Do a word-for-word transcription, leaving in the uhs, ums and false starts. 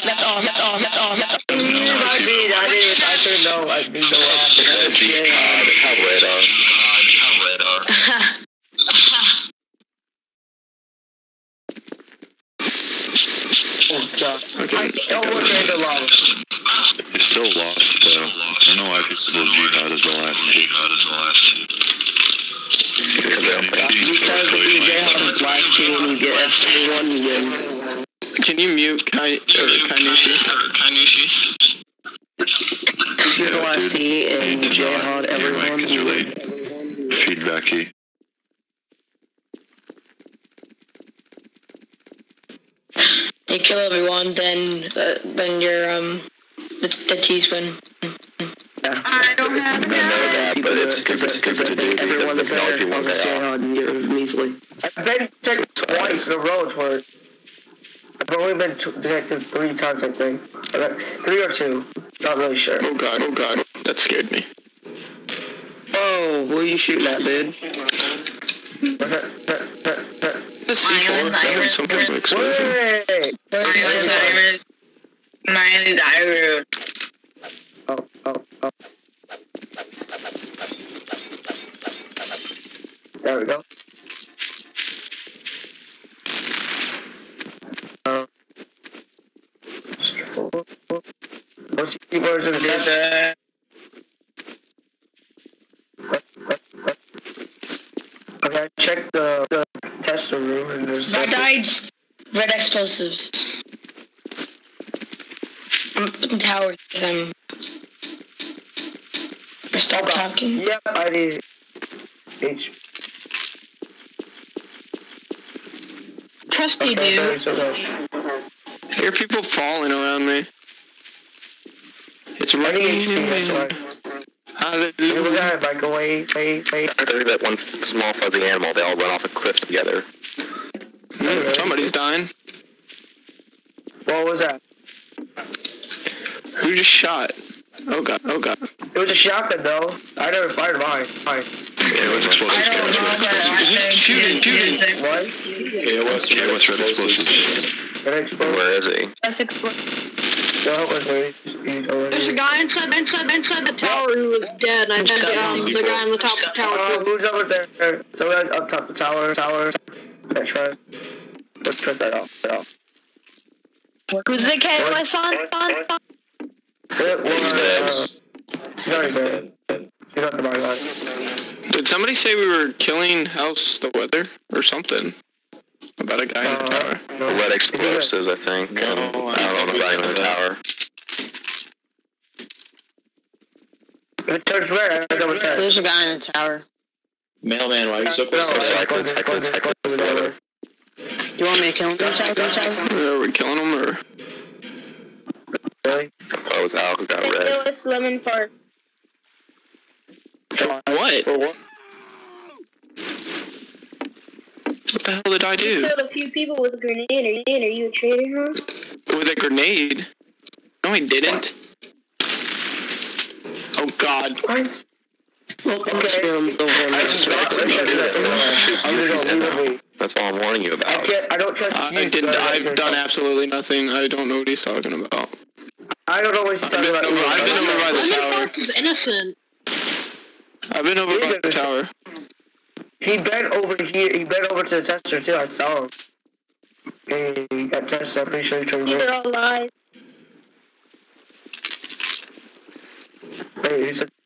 That's all. That's all. That's all. That's all. I did. I did. I should know. I didn't know what happened. How radar. How radar. Oh, God. Okay. I almost made the loss. You're still lost, though. I don't know why people will jihad as the last two. Because if you get on the last two and you get everyone, you win. Can you mute Kai or Kainushi? If you're the last T and you jihad everyone, you win. Feedbacky. You kill everyone, then uh, then you're um the, the T's win. Yeah. I don't have I know that, but it's because because everyone is there on the jihad and you're measly. I've been checked twice in a row for it. I've only been detected three times, I think. Three or two. Not really sure. Oh god, oh god. That scared me. Oh, what are you shooting at, dude? The C four, that was some kind of explosion. Wait! Mine's Iru. Oh, oh, oh. There we go. Uh, What's the version of this? Okay, check the, the tester room and there's I died. Red explosives. I'm in tower with them. Stop talking. Yep, I did. H. Trust you, Okay, dude. so much. I hear people falling around me. It's raining. You Hallelujah. look at it like away, away, away. I think that one small fuzzy animal, they all run off a cliff together. Mm, somebody's dying. What was that? Who just shot? Oh god, oh god. It was a shotgun though. I never fired mine. Fine. Yeah, it was explosive. I don't know that. He's shooting, shooting. What? Yeah, what's, yeah, what's red explosives? Red explosive. Where is he? That's explosive. Go help us, please. He's over There's a here. guy inside, inside, inside the tower who was dead, and I bet um, the guy on the top of the tower Uh, too. who's over there? Someone up top of the tower. Tower. Let's try. Let's try that off. That off. Who's the kid? My son, son, son. It was. Uh, very bad. You got the right line. Did somebody say we were killing House the Weather or something? About a guy in the tower. Uh, no. Red explosives, I think. No, and I I don't know don't the guy in the know. tower. If it turns red, I double check. There's a guy in the tower. Mailman, why are you so No, close? I close it, close it, close it, whatever. You want me to kill him inside, inside? Are we killing him or? Really? Oh, it was Al who got red. Lewis Lemon Park. What? For what? What the hell did I do? Killed a few people with a grenade. Are you, are you a traitor, huh? With a grenade? No, I didn't. Oh god. What? Welcome to Spirums over in I just got I'm gonna go leave me. That's all I'm warning you I about. can't, I don't trust I you. didn't. so I I've don't done trust- absolutely nothing. I don't know what he's talking about. I don't know what he's I've talking been about. over, either. I've been over by the Lemon tower. Park is innocent. I've been over by the tower. He bent over here. He bent over to the tester too. I saw him. Hey, he got tested. I'm pretty sure he turned These red. are all lies. Wait, he said